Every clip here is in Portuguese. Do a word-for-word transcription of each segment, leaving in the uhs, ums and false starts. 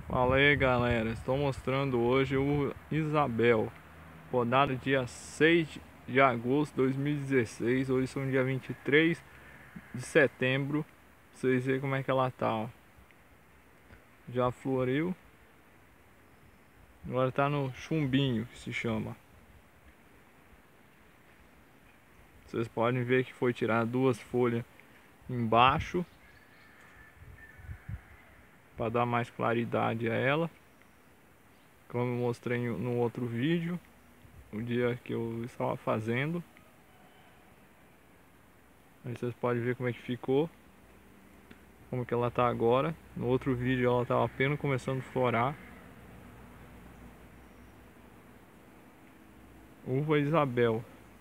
Fala aí galera, estou mostrando hoje o Isabel, podado dia seis de agosto de dois mil e dezesseis, hoje são dia vinte e três de setembro, pra vocês verem como é que ela tá, ó. Já floriu, agora tá no chumbinho que se chama. Vocês podem ver que foi tirar duas folhas embaixo para dar mais claridade a ela, como eu mostrei no outro vídeo, o dia que eu estava fazendo. Aí vocês podem ver como é que ficou, como que ela tá agora. No outro vídeo ela estava apenas começando a florar. Uva Isabel.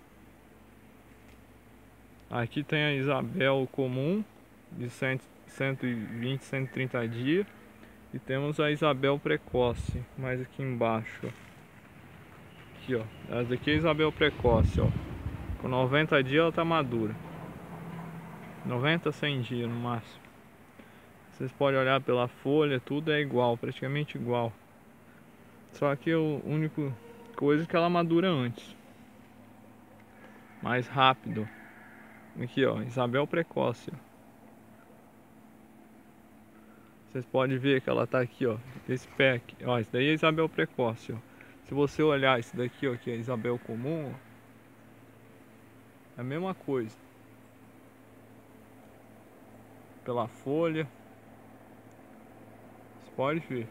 Aqui tem a Isabel comum de cento, cento e vinte, cento e trinta dias. E temos a Isabel precoce, mais aqui embaixo. Aqui, ó. Essa daqui é a Isabel precoce, ó. Com noventa dias ela tá madura. noventa, cem dias no máximo. Vocês podem olhar pela folha, tudo é igual, praticamente igual. Só que o único coisa é que ela madura antes, mais rápido. Aqui ó, Isabel precoce, ó. Vocês podem ver que ela tá aqui ó, esse pé aqui, ó, esse daí é Isabel precoce, ó. Se você olhar esse daqui ó, que é Isabel comum, ó, é a mesma coisa. Pela folha, você pode ver.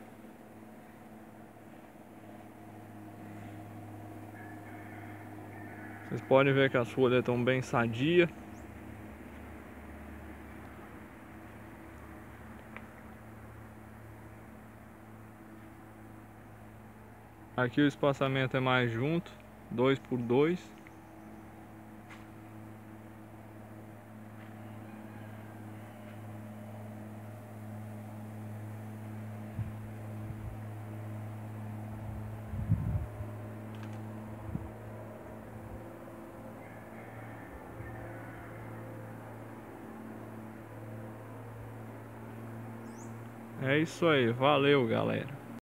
Vocês podem ver que as folhas estão bem sadias. Aqui o espaçamento é mais junto, dois por dois. É isso aí, valeu galera.